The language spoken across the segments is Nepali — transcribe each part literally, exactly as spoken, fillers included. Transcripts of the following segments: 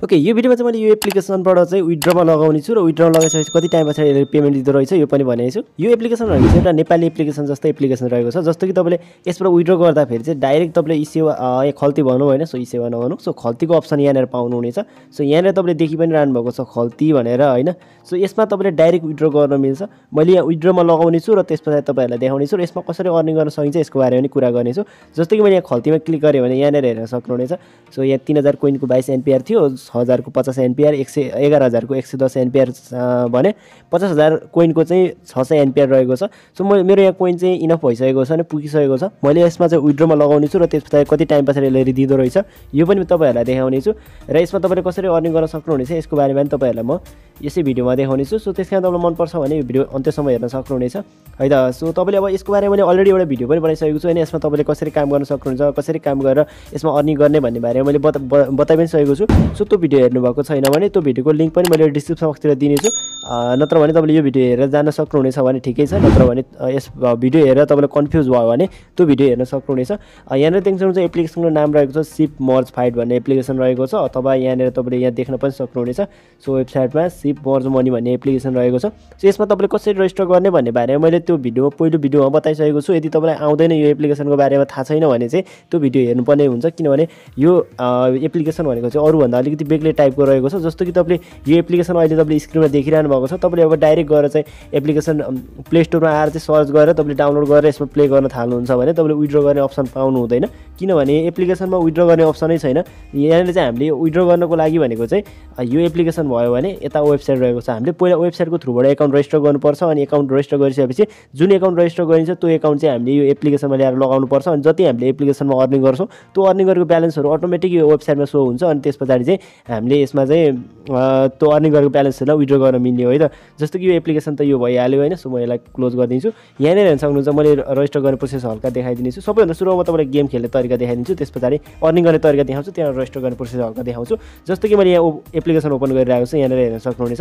ओके यो भिडियोमा चाहिँ मैले यो एप्लिकेसनबाट चाहिँ विथड्रमा लगाउने छु र विथड्रमा लगाइसकेपछि कति टाइम पछाडि यसले पेमेन्ट दिँदो रहेछ यो पनि भनेको छु। यो एप्लिकेसन भनेको चाहिँ एउटा नेपाली एप्लिकेसन जस्तै एप्लिकेसन रहेको छ, जस्तो कि तपाईँले यसबाट विथड्र गर्दाखेरि चाहिँ डाइरेक्ट तपाईँले इसेवा ए खल्ती भनौँ होइन, सो इसेवा नभनौँ, सो खल्तीको अप्सन यहाँनिर पाउनुहुनेछ। सो यहाँनिर तपाईँले देखि पनि रहनुभएको छ खल्ती भनेर होइन। सो यसमा तपाईँले डाइरेक्ट विथड्र गर्न मिल्छ। मैले यहाँ विथड्रमा लगाउने छु र त्यस पछाडि तपाईँहरूलाई देखाउने छु र यसमा कसरी अर्निङ गर्न सकिन्छ यसको बारेमा पनि कुरा गर्नेछु। जस्तो कि मैले यहाँ खल्तीमा क्लिक गरेँ भने यहाँनिर हेर्न सक्नुहुनेछ। सो यहाँ तीन हजार कोइनको बाइस एनपिआर थियो, छ हजारको पचास एनपिआर, एक सय एघार हजारको एक सय दस एनपिआर भने पचास हजार कोइनको चाहिँ छ सय एनपिआर रहेको छ। सो म मेरो यहाँ कोइन चाहिँ इनफ भइसकेको छ अनि पुगिसकेको छ। मैले यसमा चाहिँ विथड्रमा लगाउने छु र त्यस पछाडि कति टाइम पछाडि यसले दिँदो रहेछ यो पनि तपाईँहरूलाई देखाउने छु र यसमा तपाईँले कसरी अर्निङ गर्न सक्नुहुनेछ यसको बारेमा पनि तपाईँहरूलाई म यसै भिडियोमा देखाउने छु। सो त्यस कारण तपाईँलाई मनपर्छ भने यो भिडियो अन्त्यसम्म हेर्न सक्नुहुनेछ है त। सो तपाईँले अब यसको बारेमा मैले अलरेडी एउटा भिडियो पनि बनाइसकेको छु होइन। यसमा तपाईँले कसरी काम गर्न सक्नुहुन्छ, कसरी काम गरेर यसमा अर्निङ गर्ने भन्ने बारेमा मैले बता बताइ पनि सकेको छु। सो त्यो भिडियो हेर्नुभएको छैन भने त्यो भिडियोको लिङ्क पनि मैले डिस्क्रिप्सन बक्सतिर दिनेछु। नत्र भने तपाईँले यो भिडियो हेरेर जान सक्नुहुनेछ भने ठिकै छ, नत्र भने यस भिडियो हेरेर तपाईँले कन्फ्युज भयो भने त्यो भिडियो हेर्न सक्नुहुनेछ। यहाँनिर देख्न सक्नुहुन्छ एप्लिकेसनको नाम रहेको छ सिप मर्ज फाइट भन्ने एप्लिकेसन रहेको छ, अथवा यहाँनिर तपाईँले यहाँ देख्न पनि सक्नुहुनेछ। सो वेबसाइटमा सिप मर्ज मनी भन्ने एप्लिकेसन रहेको छ। सो यसमा तपाईँले कसरी रेजिस्टर गर्ने भन्ने बारेमा मैले त्यो भिडियोमा पहिलो भिडियोमा बताइसकेको छु। यदि तपाईँलाई आउँदैन यो एप्लिकेसनको बारेमा थाहा छैन भने चाहिँ त्यो भिडियो हेर्नुपर्ने हुन्छ, किनभने यो एप्लिकेसन भनेको चाहिँ अरूभन्दा अलिकति बेग्लै टाइपको रहेको छ। जस्तो कि तपाईँले यो एप्लिकेसन अहिले तपाईँले स्क्रिनमा देखिरहनु भएको छ, तपाईँले अब डाइरेक्ट गएर चाहिँ एप्लिकेसन प्ले स्टोरमा आएर चाहिँ सर्च गरेर तपाईँले डाउनलोड गरेर यसमा प्ले गर्न थाल्नुहुन्छ भने तपाईँले विथड्र गर्ने अप्सन पाउनु हुँदैन, किनभने एप्लिकेसनमा विथड्र गर्ने अप्सनै छैन। यहाँनिर चाहिँ हामीले विथड्र गर्नको लागि भनेको चाहिँ यो एप्लिकेसन भयो भने यता वेबसाइट रहेको छ, हामीले पहिला वेबसाइटको थ्रुबाट एकाउन्ट रेजिस्टर गर्नुपर्छ अनि एकाउन्ट रेजिस्टर गरिसकेपछि जुन एकाउन्ट रेजिस्टर गरिन्छ त्यो एकाउन्ट चाहिँ हामीले यो एप्लिकेसनमा ल्याएर लगाउनुपर्छ अनि जति हामीले एप्लिकेसनमा अर्निङ गर्छौँ त्यो अर्निङ गरेको ब्यालेन्सहरू अटोमेटिक यो वेबसाइटमा सो हुन्छ अनि त्यस पछाडि चाहिँ हामीले यसमा चाहिँ त्यो अर्निङ गरेको ब्यालेन्सहरूलाई विथड्र गर्न मिल्ने हो है त। जस्तो कि यो एप्लिकेसन त यो भइहाल्यो होइन। सो म यसलाई क्लोज गरिदिन्छु। यहाँनिर हेर्न सक्नुहुन्छ मैले रेजिस्टर गर्ने प्रोसेस हल्का देखाइदिन्छु। सबैभन्दा सुरुमा तपाईँलाई गेम खेल्ने तरिका देखाइदिन्छु, त्यस पछाडि अर्निङ गर्ने तरिका देखाउँछु, त्यहाँ रेजिस्टर गर्ने प्रोसेस हल्का देखाउँछु। जस्तो कि मैले यहाँ एप्लिकेसन ओपन गरिरहेको छु, यहाँनिर हेर्न सक्नुहुनेछ।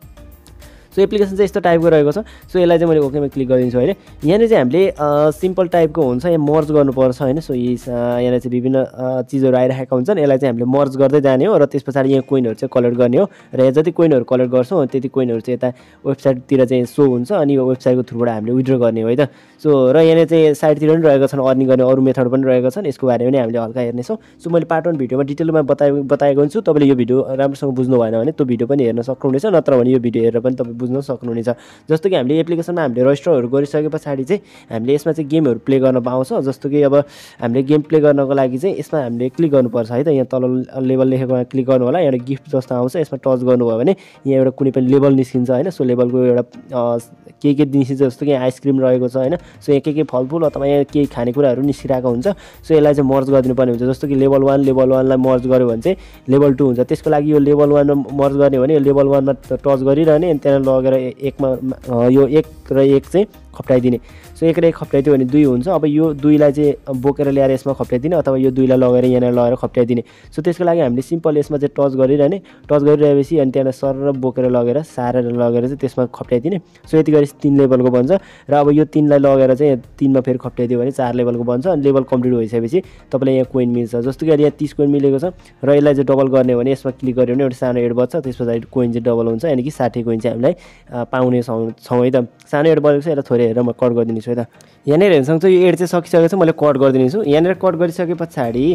सो एप्लिकेसन चाहिँ यस्तो टाइपको रहेको छ। सो यसलाई चाहिँ मैले ओकेमा क्लिक गरिदिन्छु होइन। यहाँनिर चाहिँ हामीले सिम्पल टाइपको हुन्छ, यहाँ मर्ज गर्नुपर्छ होइन। सो यी यहाँनिर चाहिँ विभिन्न चिजहरू आइरहेका हुन्छन्, यसलाई चाहिँ हामीले मर्ज गर्दै जाने हो र त्यस पछाडि यहाँ कोइनहरू चाहिँ कलेक्ट गर्ने हो र यहाँ जति कोइनहरू कलेक्ट गर्छौँ त्यति कोइनहरू चाहिँ यता वेबसाइटतिर चाहिँ सो हुन्छ अनि यो वेबसाइटको थ्रुबाट हामीले विथड्र गर्ने हो है त। सो र यहाँनिर चाहिँ साइडतिर पनि रहेका छन् अर्निङ गर्ने अरू मेथड पनि रहेका छन्, यसको बारेमा पनि हामीले हल्का हेर्नेछौँ। सो मैले पार्ट वान भिडियोमा डिटेलमा बताए बताएको हुन्छु, तपाईँले यो भिडियो राम्रोसँग बुझ्नु भएन भने त्यो भिडियो पनि हेर्न सक्नुहुनेछ, नत्र भने यो भिडियो हेरेर पनि तपाईँ बुझ्न सक्नुहुनेछ। जस्तो कि हामीले एप्लिकेसनमा हामीले रेजिस्टरहरू गरिसके पछाडि चाहिँ हामीले यसमा चाहिँ गेमहरू प्ले गर्न पाउँछ। जस्तो कि अब हामीले गेम प्ले गर्नको लागि चाहिँ यसमा हामीले क्लिक गर्नुपर्छ है त। यहाँ तल लेभल लेखेकोमा क्लिक गर्नु होला, एउटा गिफ्ट जस्तो आउँछ, यसमा टच गर्नुभयो भने यहाँ एउटा कुनै पनि लेभल निस्किन्छ होइन। सो लेभलको एउटा के के निस्किन्छ, जस्तो कि आइसक्रिम रहेको छ होइन। सो यहाँ के के फलफुल अथवा यहाँ केही खानेकुराहरू निस्किरहेको हुन्छ। सो यसलाई चाहिँ मर्ज गरिदिनुपर्ने हुन्छ। जस्तो कि लेभल वान लेभल वानलाई मर्ज गऱ्यो भने चाहिँ लेभल टू हुन्छ। त्यसको लागि यो लेभल वानमा मर्ज गर्ने भने यो लेभल वानमा टच गरिरहने अनि त्यहाँ लगेर एकमा यो एक र एक चाहिँ खप्टाइदिने। सो एक र एक खप्टाइदियो भने दुई हुन्छ। अब यो दुईलाई चाहिँ बोकेर ल्याएर यसमा खप्टाइदिने अथवा यो दुईलाई लगेर यहाँनिर लगेर खप्टाइदिने। सो त्यसको लागि हामीले सिम्पल यसमा चाहिँ टच गरिरहने, टच गरिरहेपछि अनि त्यहाँनिर सर बोकेर लगेर सारेर लगेर चाहिँ त्यसमा खप्टाइदिने। सो यति गरी तिन लेभलको बन्छ र अब यो तिनलाई लगेर चाहिँ तिनमा फेरि खप्टाइदियो भने चार लेभलको बन्छ अनि लेभल कम्प्लिट भइसकेपछि तपाईँलाई यहाँ कोइन मिल्छ। जस्तो कि अहिले यहाँ तिस कोइन मिलेको छ र यसलाई चाहिँ डबल गर्ने भने यसमा क्लिक गऱ्यो भने एउटा सानो एड बच्छ, त्यस पछाडि कोइन चाहिँ डबल हुन्छ, यानि कि साठी कोइन चाहिँ हामीलाई पाउने छौँ है त। सानो एड बनेको छ, यसलाई थोरै हेरेर म कट गरिदिन्छु है त। यहाँनिर हेर्न सक्छ यो एड चाहिँ सकिसकेको छ, मैले कट गरिदिनेछु। यहाँनिर कट गरिसके पछाडि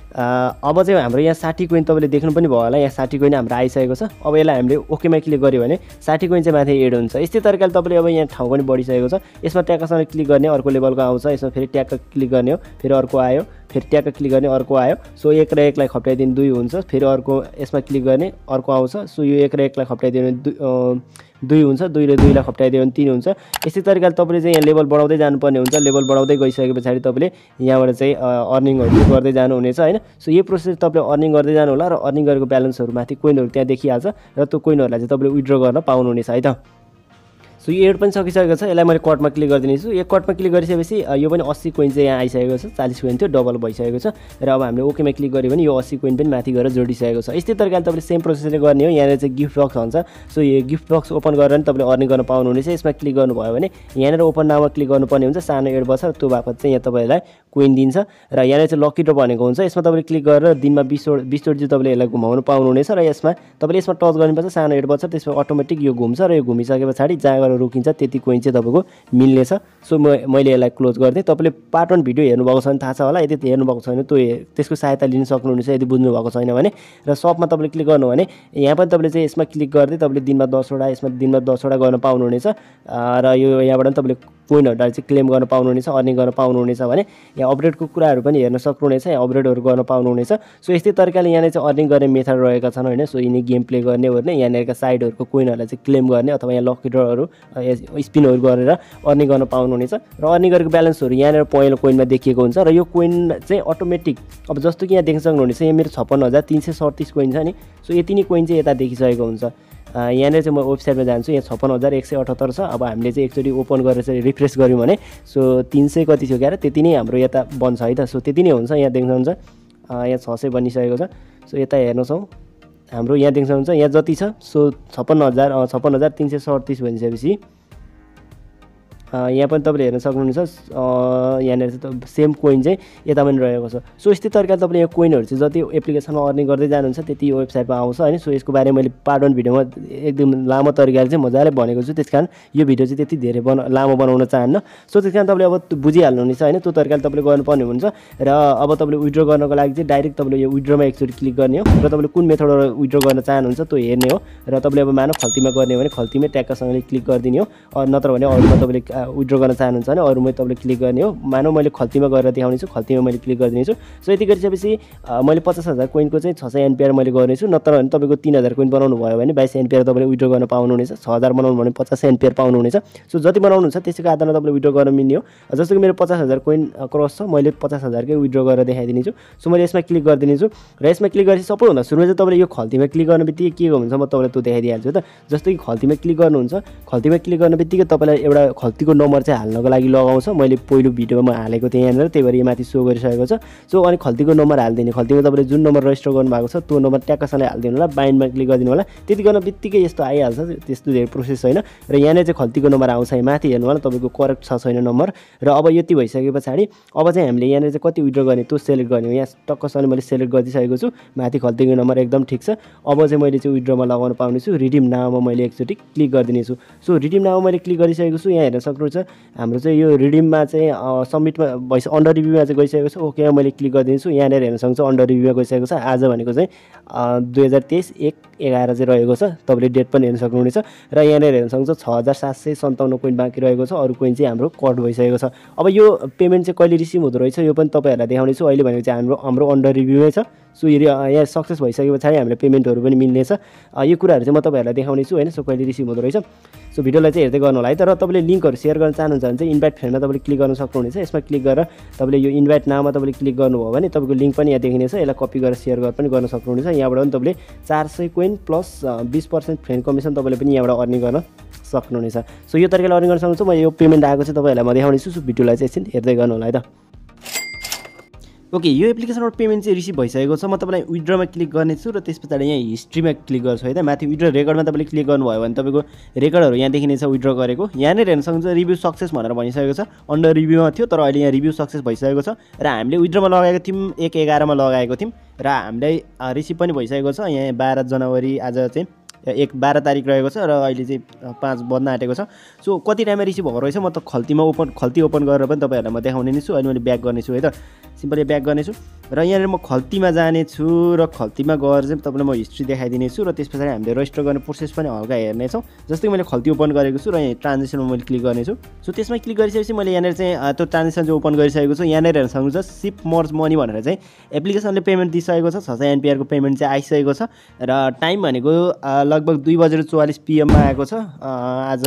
अब चाहिँ हाम्रो यहाँ साठी कोइन तपाईँले देख्नु पनि भयो होला, यहाँ साठी कोइन हाम्रो आइसकेको छ। अब यसलाई हामीले ओकेमा क्लिक गऱ्यो भने साठी कोइन चाहिँ माथि एड हुन्छ। यस्तै तरिकाले तपाईँले अब यहाँ ठाउँ पनि बढिसकेको छ, यसमा ट्याक्कसँग क्लिक गर्ने अर्को लेभलको आउँछ, यसमा फेरि ट्याक्क क्लिक गर्ने हो, फेरि अर्को आयो, फेरि ट्याक्क क्लिक गर्ने अर्को आयो। सो एक र एकलाई खप्टाइदिने दुई हुन्छ, फेरि अर्को यसमा क्लिक गर्ने अर्को आउँछ। सो यो एक र एकलाई खप्टाइदियो भने दुई दुई हुन्छ, दुईले दुईलाई खप्टाइदियो भने तिन हुन्छ। यस्तै तरिकाले तपाईँले चाहिँ यहाँ लेभल बढाउँदै जानुपर्ने हुन्छ। लेभल बढाउँदै गइसके पछाडि तपाईँले यहाँबाट चाहिँ अर्निङहरू गर्दै जानुहुनेछ होइन। सो यो प्रोसेस तपाईँले अर्निङ गर्दै जानु होला र अर्निङ गरेको ब्यालेन्सहरू माथि कोइनहरू त्यहाँ देखिहाल्छ र त्यो कोइनहरूलाई चाहिँ तपाईँले विथड्र गर्न पाउनुहुनेछ है त। सो सो यो एड पनि सकिसकेको छ। यसलाई मैले कटमा क्लिक गरिदिनेछु। यो कटमा क्लिक गरिसकेपछि यो पनि अस्सी कोइन चाहिँ यहाँ आइसकेको छ। चालीस कोइन थियो डबल भइसकेको छ र अब हामीले ओकेमा क्लिक गऱ्यो भने यो अस्सी कोइन पनि माथि गएर जोडिसकेको छ। यस्तै तरिकाले तपाईँले सेम प्रोसेसले गर्ने हो। यहाँनिर चाहिँ गिफ्ट बक्स हुन्छ। सो यो गिफ्ट बक्स ओपन गरेर पनि तपाईँले अर्निङ गर्न पाउनुहुनेछ। यसमा क्लिक गर्नुभयो भने यहाँनिर ओपन नाउमा क्लिक गर्नुपर्ने हुन्छ। सानो एड बस्छ त्यो बापत चाहिँ यहाँ तपाईँलाई कोइन दिन्छ र यहाँनिर चाहिँ लकी ड्र भनेको हुन्छ। यसमा तपाईँले क्लिक गरेर दिनमा बिसवटा बिसचोटि चाहिँ तपाईँले यसलाई घुमाउनु पाउनुहुनेछ र यसमा तपाईँले यसमा टच गर्नुपर्छ। सानो एड बस्छ त्यसमा अटोमेटिक यो घुम्छ र यो घुमिसके पछाडि जहाँ गएर रोकिन्छ त्यति कोइन चाहिँ तपाईँको मिल्नेछ। सो म मैले यसलाई क्लोज गरिदिएँ। तपाईँले पार्ट वन भिडियो हेर्नुभएको छ भने थाहा छ होला। यदि हेर्नुभएको छैन त्यो त्यसको सहायता लिन सक्नुहुनेछ यदि बुझ्नु भएको छैन भने। र सपमा तपाईँले क्लिक गर्नु भने यहाँ पनि तपाईँले चाहिँ यसमा क्लिक गर्दै तपाईँले दिनमा दसवटा यसमा दिनमा दसवटा गर्न पाउनुहुनेछ र यो यहाँबाट पनि तपाईँले कोइनहरू चाहिँ क्लेम गर्न पाउनुहुनेछ अर्निङ गर्न पाउनुहुनेछ भने यहाँ अपडेटको कुराहरू पनि हेर्न सक्नुहुनेछ। यहाँ अपडेटहरू गर्न पाउनुहुनेछ। सो यस्तै तरिकाले यहाँनिर चाहिँ अर्निङ गर्ने मेथड रहेका छन् होइन। सो यिनी गेम प्ले गर्ने ओर्ने यहाँनिरका साइडहरूको कोइनहरूलाई चाहिँ क्लेम गर्ने अथवा यहाँ लकी ड्रहरू स्पिनहरू गरेर अर्निङ गर्न पाउनुहुनेछ र अर्निङ गरेको ब्यालेन्सहरू यहाँनिर पहिलो कोइनमा देखिएको हुन्छ र यो कोइन चाहिँ अटोमेटिक अब जस्तो कि यहाँ देख्न सक्नुहुनेछ यहाँ मेरो छप्पन्न हजार तिन सय सडतिस कोइन छ नि। सो यति नै कोइन चाहिँ यता देखिसकेको हुन्छ। यहाँनिर चाहिँ म वेबसाइटमा जान्छु। यहाँ छप्पन्न हजार एक सय अठहत्तर छ। अब हामीले चाहिँ एकचोटि ओपन गरेर चाहिँ रिफ्रेस गऱ्यौँ भने सो तिन सय कति थियो क्यारे त्यति नै हाम्रो यता बन्छ है त। सो त्यति नै हुन्छ। यहाँ देख्नुहुन्छ यहाँ छ सय बनिसकेको छ। सो यता हेर्नुहोस् हाम्रो यहाँ देख्न सक्नुहुन्छ यहाँ जति छ सो छप्पन्न हजार छप्पन्न हजार तिन सय सडतिस भनिसकेपछि यहाँ पनि तपाईँले हेर्न सक्नुहुन्छ यहाँनिर चाहिँ सेम कोइन चाहिँ यता पनि रहेको छ। सो यस्तै तरिकाले तपाईँले यहाँ कोइनहरू चाहिँ जति एप्लिकेसनमा अर्निङ गर्दै जानुहुन्छ त्यति यो वेबसाइटमा आउँछ होइन। सो यसको बारेमा मैले पार्ट वन भिडियोमा एकदम लामो तरिकाले चाहिँ मजाले भनेको छु। त्यस कारण यो भिडियो चाहिँ त्यति धेरै बना लामो बनाउन चाहन्न। सो त्यस कारण तपाईँले अब बुझिहाल्नुहुनेछ होइन। त्यो तरिकाले तपाईँले गर्नुपर्ने हुन्छ र अब तपाईँले विड्रो गर्नको लागि चाहिँ डाइरेक्ट तपाईँले यो विड्रोमा एकचोटि क्लिक गर्ने हो र तपाईँले कुन मेथडबाट विड्रो गर्न चाहनुहुन्छ त्यो हेर्ने हो र तपाईँले अब मानव खल्तीमा गर्ने हो भने खल्तीमै ट्याक्कसँगले क्लिक गरिदिने हो। नत्र भने अरूमा तपाईँले विड्रो गर्न चाहनुहुन्छ भने अरूमै तपाईँले क्लिक गर्ने हो। मानव मैले खल्तीमा गरेर देखाउनेछु। खल्तीमा मैले क्लिक गरिदिनेछु। सो यति गरिसकेपछि मैले पचास हजार कोइनको चाहिँ छ सय एनपिआर मैले गर्नेछु। नत्र भने तपाईँको तिन हजार कोइन बनाउनु भयो भने बाइस एनपिआर तपाईँले विड्रो गर्न पाउनुहुनेछ। छ हजार बनाउनु भने पचास एनपिआर पाउनुहुनेछ। सो जति बनाउनुहुन्छ त्यसैको आधारमा तपाईँले विड्रो गर्न मिल्ने हो। जस्तो कि मेरो पचास हजार कोइन क्रस छ मैले पचास हजारकै विड्रो गरेर देखाइदिनेछु। सो मैले यसमा क्लिक गरिदिनेछु र यसमा क्लिक गरेपछि सबैभन्दा सुरुमा चाहिँ तपाईँले यो खल्तीमा क्लिक गर्ने बित्तिकै के हुन्छ म तपाईँलाई त्यो देखाइदिइहाल्छु त। जस्तो कि खल्तीमा क्लिक गर्नुहुन्छ खल्तीमा क्लिक गर्ने बित्तिकै तपाईँलाई एउटा खल्तीको नम्बर चाहिँ हाल्नको लागि लगाउँछ। मैले पहिलो भिडियोमा हालेको थिएँ यहाँनिर त्यही भएर यो माथि सो गरिसकेको छ। सो अनि खल्तीको नम्बर हालिदिने खल्तीमा तपाईँले जुन नम्बर रजिस्टर गर्नुभएको छ त्यो नम्बर ट्याक्कसँगले हालिदिनु होला। बाइन्डमा क्लिक गरिदिनु होला। त्यति गर्न बित्तिकै यस्तो आइहाल्छ। त्यस्तो धेरै प्रोसेस छैन र यहाँनिर चाहिँ खल्तीको नम्बर आउँछ। यहाँ माथि हेर्नु होला तपाईँको करेक्ट छ छैन नम्बर र अब यति भइसके पछाडि अब चाहिँ हामीले यहाँनिर चाहिँ कति विड्रो गर्ने त्यो सेलेक्ट गर्ने हो। यहाँ टक्कसँगले मैले सेलेक्ट गरिदिइसकेको छु। माथि खल्तीको नम्बर एकदम ठिक छ। अब चाहिँ मैले चाहिँ विड्रोमा लगाउन पाउनेछु। रिडिम नाउमा मैले एकचोटि क्लिक गरिदिनेछु। सो रिडिम नाउमा मैले क्लिक गरिसकेको छु। यहाँ हेर्न सक्नुहुन्छ हाम्रो चाहिँ यो रिडिममा चाहिँ सबमिटमा भइस अन्डर रिभ्यूमा चाहिँ गइसकेको छ। ओके मैले क्लिक गरिदिन्छु। यहाँनिर हेर्न सक्नुहुन्छ अन्डर रिभ्यूमा गइसकेको छ। आज भनेको चाहिँ दुई हजार तेइस एक एघार चाहिँ रहेको छ। तपाईँले डेट पनि हेर्न सक्नुहुनेछ र यहाँनिर हेर्न सक्नुहुन्छ छ हजार सात सय सन्ताउन्न कोइन बाँकी रहेको छ। अरू कोइन चाहिँ हाम्रो कट भइसकेको छ। अब यो पेमेन्ट चाहिँ कहिले रिसिभ हुँदो रहेछ यो पनि तपाईँहरूलाई देखाउनेछु। अहिले भनेको चाहिँ हाम्रो हाम्रो अन्डर रिभ्यूमै छ। सो यहाँ सक्सेस भइसके पछाडि हामीले पेमेन्टहरू पनि मिल्नेछ। यो कुराहरू चाहिँ म तपाईँहरूलाई देखाउनेछु होइन। सो कहिले रिसिभ हुँदो रहेछ। सो भिडियोलाई चाहिँ हेर्दै गर्नु होला है। तर तपाईँले लिङ्कहरू सेयर गर्न चाहनुहुन्छ भने चाहिँ इन्भाइट फ्रेन्डमा तपाईँले क्लिक गर्न सक्नुहुनेछ। यसमा क्लिक गरेर तपाईँले यो इन्भाइट नाउमा तपाईँले क्लिक गर्नुभयो भने तपाईँको लिङ्क पनि यहाँ देखिनेछ। यसलाई कपी गरेर सेयर गरेर पनि गर्न सक्नुहुनेछ। यहाँबाट पनि तपाईँले चार सय कोइन प्लस बिस पर्सेन्ट फ्रेन्ड कमिसन तपाईँले पनि यहाँबाट अर्निङ गर्न सक्नुहुनेछ। सो यो तरिकाले अर्निङ गर्न सक्नुहुन्छ। म यो पेमेन्ट आएको चाहिँ तपाईँहरूलाई म देखाउनेछु। सो भिडियोलाई चाहिँ एकछिन हेर्दै गर्नु होला है त। ओके यो एप्लिकेसनबाट पेमेन्ट चाहिँ रिसिभ भइसकेको छ। म तपाईँलाई विड्रोमा क्लिक गर्नेछु र त्यस पछाडि यहाँ हिस्ट्रीमा क्लिक गर्छु है त। माथि विड्रो रेकर्डमा तपाईँले क्लिक गर्नुभयो भने तपाईँको रेकर्डहरू यहाँ देखिनेछ विड्रो गरेको। यहाँनिर हेर्न सक्नुहुन्छ रिभ्यू सक्सेस भनेर भनिसकेको छ। अन्डर रिभ्यूमा थियो तर अहिले यहाँ रिभ्यू सक्सेस भइसकेको छ र हामीले विड्रोमा लगाएको थियौँ एक एघारमा लगाएको थियौँ र हामीलाई रिसिभ पनि भइसकेको छ। यहाँ बाह्र जनवरी आज चाहिँ एक बाह्र तारिक रहेको छ र अहिले चाहिँ पाँच बज्न आँटेको छ। सो कति टाइममा रिसिभ भएको रहेछ म त खल्तीमा ओपन खल्ती ओपन गरेर पनि तपाईँहरूलाई म देखाउने नै छु। अहिले मैले ब्याक गर्नेछु है त। सिम्पली ब्याक गर्नेछु र यहाँनिर म खल्तीमा जानेछु र खल्तीमा गएर चाहिँ तपाईँलाई म हिस्ट्री देखाइदिनेछु र त्यस पछाडि हामीले रजिस्टर गर्ने प्रोसेस पनि हल्का हेर्नेछौँ। जस्तै मैले खल्ती ओपन गरेको छु र यहाँ ट्रान्जेक्सनमा मैले क्लिक गर्नेछु। सो त्यसमा क्लिक गरिसकेपछि मैले यहाँनिर चाहिँ त्यो ट्रान्जेक्सन चाहिँ ओपन गरिसकेको छु। यहाँनिर हेर्न सक्नुहुन्छ सिप मर्ज मनी भनेर चाहिँ एप्लिकेसनले पेमेन्ट दिइसकेको छ। छ सय एनपिआरको पेमेन्ट चाहिँ आइसकेको छ र टाइम भनेको लगभग दुई बजेर चौवालिस पिएममा आएको छ। आज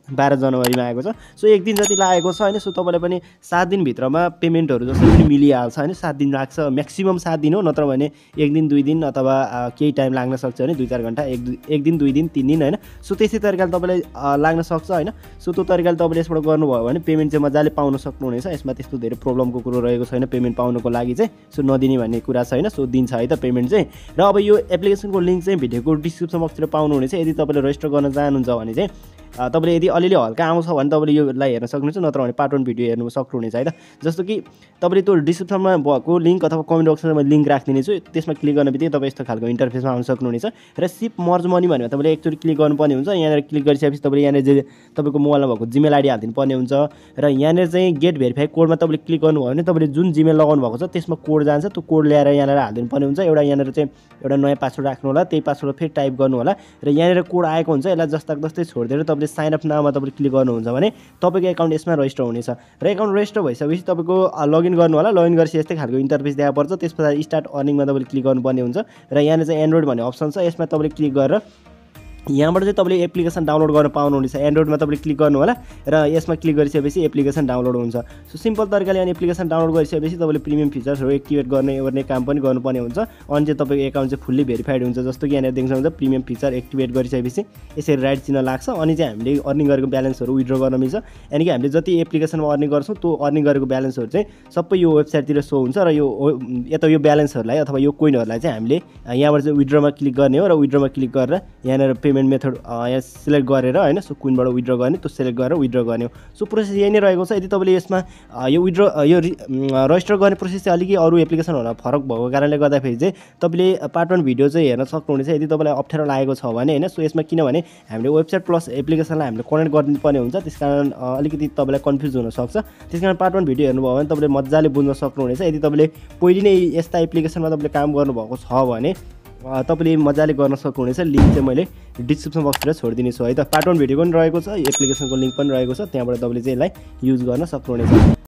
बाह्र जनवरीमा आएको छ। सो एक दिन जति लागेको छ होइन। सो तपाईँलाई पनि सात दिनभित्रमा पेमेन्टहरू जसरी पनि मिलिहाल्छ होइन। सात दिन लाग्छ, म्याक्सिमम सात दिन हो, नत्र भने एक दिन दुई दिन अथवा केही टाइम लाग्न सक्छ होइन, दुई चार घन्टा, एक दुई एक दिन दुई दिन तिन दिन होइन। सो त्यसै तरिकाले तपाईँलाई लाग्न सक्छ होइन। सो त्यो तरिकाले तपाईँले यसबाट गर्नुभयो भने पेमेन्ट चाहिँ मजाले पाउन सक्नुहुनेछ। यसमा त्यस्तो धेरै प्रब्लमको कुरो रहेको छैन पेमेन्ट पाउनको लागि चाहिँ। सो नदिने भन्ने कुरा छैन। सो दिन्छ है त पेमेन्ट चाहिँ। र अब यो एप्लिकेसनको लिङ्क चाहिँ भिडियोको डिस्क्रिप्सन बक्सतिर पाउनुहुनेछ। यदि तपाईँले रेजिस्टर गर्न चाहनुहुन्छ भने चाहिँ तपाईँले यदि अलिअलि हल्का आउँछ भने तपाईँले योलाई हेर्न सक्नुहुन्छ, नत्र भने पार्ट वन भिडियो हेर्नु सक्नुहुनेछ है त। जस्तो कि तपाईँले त्यो डिस्क्रिप्सनमा भएको लिङ्क अथवा कमेन्ट बक्समा म लिङ्क राखिदिनेछु। त्यसमा क्लिक गर्न बित्तिकै तपाईँ यस्तो खालको इन्टरफेसमा आउन सक्नुहुनेछ। र सिप मर्ज मनी भनेर तपाईँले एकचोटि क्लिक गर्नुपर्ने हुन्छ। यहाँनिर क्लिक गरिसकेपछि तपाईँले यहाँनिर जे तपाईँको मोबाइलमा भएको जिमेल आइडी हालिदिनु पर्ने हुन्छ। र यहाँनिर चाहिँ गेट भेरिफाई कोडमा तपाईँले क्लिक गर्नुभयो भने तपाईँले जुन जिमेल लगाउनु भएको छ त्यसमा कोड जान्छ। त्यो कोड ल्याएर यहाँनिर हालिदिनु पर्ने हुन्छ। एउटा यहाँनिर चाहिँ एउटा नयाँ पासवर्ड राख्नु होला, त्यही पासवर्ड फेरि टाइप गर्नु होला। र यहाँनिर कोड आएको हुन्छ, यसलाई जस्ताको जस्तै छोडिदिएर तपाईँले साइन अप नाउमा तपाईँले क्लिक गर्नुहुन्छ भने तपाईँको एकाउन्ट यसमा रजिस्टर हुनेछ। र एकाउन्ट रजिस्टर भइसकेपछि तपाईँको लगइन गर्नु होला। लगइन गरेपछि यस्तै खालको इन्टरफेस देखा पर्छ। त्यस पछाडि स्टार्ट अर्निङमा तपाईँले क्लिक गर्नुपर्ने हुन्छ। र यहाँनिर चाहिँ एन्ड्रोइड भन्ने अप्सन छ, यसमा तपाईँले क्लिक गरेर यहाँबाट चाहिँ तपाईँले एप्लिकेसन डाउनलोड गर्न पाउनुहुनेछ। एन्ड्रोइडमा तपाईँले क्लिक गर्नु होला र यसमा क्लिक गरिसकेपछि एप्लिकेसन डाउनलोड हुन्छ। सो सिम्पल तरिकाले अनि एप्लिकेसन डाउनलोड गरिसकेपछि तपाईँले प्रिमियम फिचर्सहरू एक्टिभेट गर्ने गर्ने काम पनि गर्नुपर्ने हुन्छ। अनि चाहिँ तपाईँको एकाउन्ट चाहिँ फुल्ली भेरिफाइड हुन्छ। जस्तो कि यहाँनिर देख्न सक्नुहुन्छ प्रिमियम फिचर एक्टिभेट गरिसकेपछि यसरी राइट चिन्ह लाग्छ। अनि चाहिँ हामीले अर्निङ गरेको ब्यालेन्सहरू विथड्र गर्न मिल्छ। यानि कि हामीले जति एप्लिकेसनमा अर्निङ गर्छौँ त्यो अर्निङ गरेको ब्यालेन्सहरू चाहिँ सबै यो वेबसाइटतिर सो हुन्छ। र यो या त यो ब्यालेन्सहरूलाई अथवा यो कोइनहरूलाई चाहिँ हामीले यहाँबाट चाहिँ विथड्रमा क्लिक गर्ने हो। र विथड्रमा क्लिक गरेर यहाँनिर पेमेन्ट मेथड यहाँ सिलेक्ट गरेर होइन। सो क्विनबाट विथड्र गर्ने, त्यो सिलेक्ट गरेर विथड्र गर्ने हो। सो प्रोसेस यही नै रहेको छ। यदि तपाईँले यसमा यो विथड्र यो रजिस्टर गर्ने प्रोसेस चाहिँ अलिकति अरू एप्लिकेसनहरूमा फरक भएको कारणले गर्दाखेरि चाहिँ तपाईँले पार्ट वन भिडियो चाहिँ हेर्न सक्नुहुनेछ यदि तपाईँलाई अप्ठ्यारो लागेको छ भने होइन। सो यसमा किनभने हामीले वेबसाइट प्लस एप्लिकेसनलाई हामीले कनेक्ट गरिदिनुपर्ने हुन्छ, त्यस कारण अलिकति तपाईँलाई कन्फ्युज हुनसक्छ। त्यस कारण पार्ट वन भिडियो हेर्नुभयो भने तपाईँले मजाले बुझ्न सक्नुहुनेछ। यदि तपाईँले पहिले नै यस्ता एप्लिकेसनमा तपाईँले काम गर्नुभएको छ भने तपाईँले मजाले गर्न सक्नुहुनेछ। लिङ्क चाहिँ मैले डिस्क्रिप्सन बक्सतिर छोडिदिनेछु है त। पार्ट वन भिडियो पनि रहेको छ, एप्लिकेसनको लिङ्क पनि रहेको छ, त्यहाँबाट तपाईँले चाहिँ यसलाई युज गर्न सक्नुहुनेछ।